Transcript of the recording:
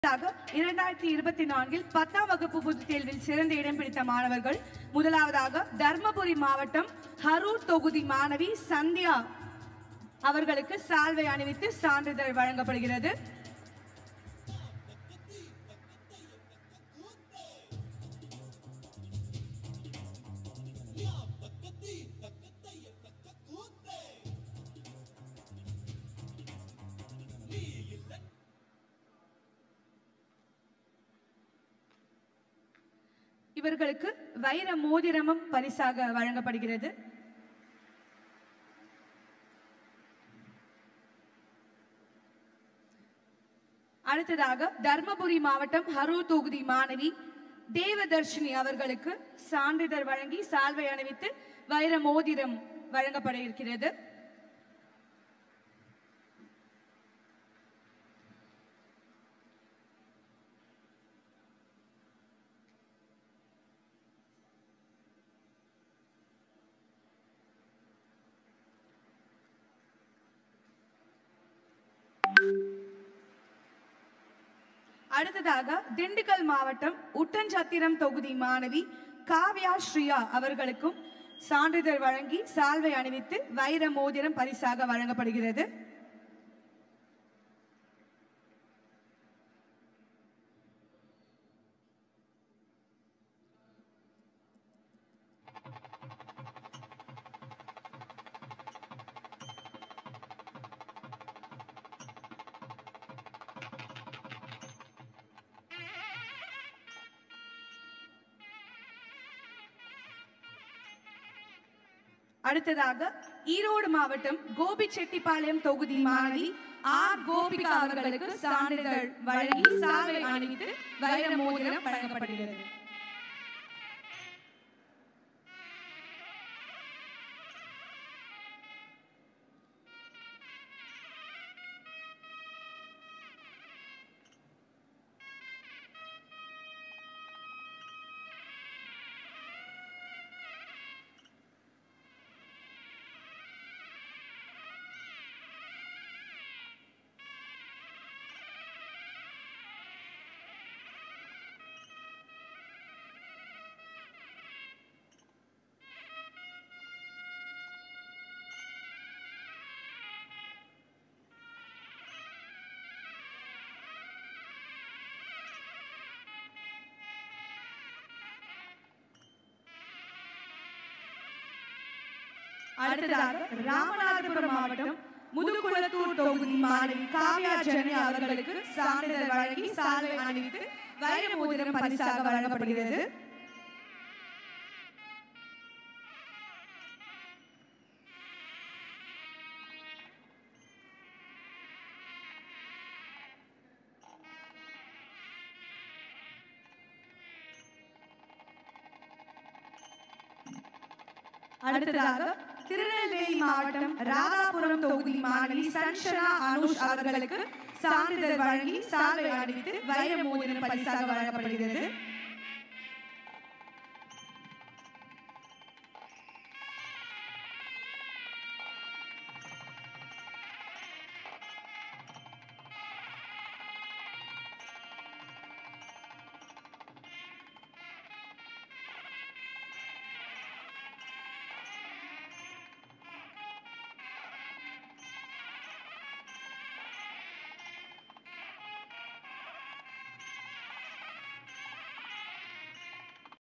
2024 10ஆம் வகுப்பு பொதுத் தேர்வில் சிறந்த இடம் பிடித்த மாணவர்கள் முதலாவதாக தர்மபுரி மாவட்டம் ஹரூர் தொகுதி மாணவி சந்தியா அவர்களுக்கு சால்வை அணிவித்து சான்றிதழ் வழங்கப்படுகிறது. இவர்களுக்கு வைர மோதிரமும் பரிசாக வழங்கப்படுகிறது. அடுத்ததாக தர்மபுரி மாவட்டம் ஹரூர் தொகுதி மாணவி தேவதர்ஷினி அவர்களுக்கு சான்றிதழ் வழங்கி சால்வை அணிவித்து வைர மோதிரம் வழங்கப்பட இருக்கிறது. அடுத்ததாக திண்டுக்கல் மாவட்டம் உட்டன்சத்திரம் தொகுதி மாணவி காவ்யா ஸ்ரீயா அவர்களுக்கும் சான்றிதழ் வழங்கி சால்வை அணிவித்து வைர மோதிரம் பரிசாக வழங்கப்படுகிறது. அடுத்ததாக ஈரோடு மாவட்டம் கோபிச்செட்டிப்பாளையம் தொகுதி மாணவி ஆர் கோபிகா அவர்களுக்கு சான்றிதழ் வழங்கி சால்வை அணிவித்து வைர மோதிரம் வழங்கப்படுகிறது. அடுத்ததாக ராமநாதபுரம் மாவட்டம் முதுகுளத்தூர் தொகுதி மாணவி காவ்யா ஜெனி அவர்களுக்கு சான்றிதழ் வழங்கி சால்வை அணிவித்து வைர மோதிரம் பரிசாக வழங்கப்படுகிறது. அடுத்ததாக திருநெல்வேலி மாவட்டம் ராதாபுரம் தொகுதி மாணவி சஞ்சனா அனுஷ் அவர்களுக்கு சான்றிதழ் வழங்கி சால்வை அணிவித்து வைர மோதிரம் பரிசாக வழங்கப்படுகிறது.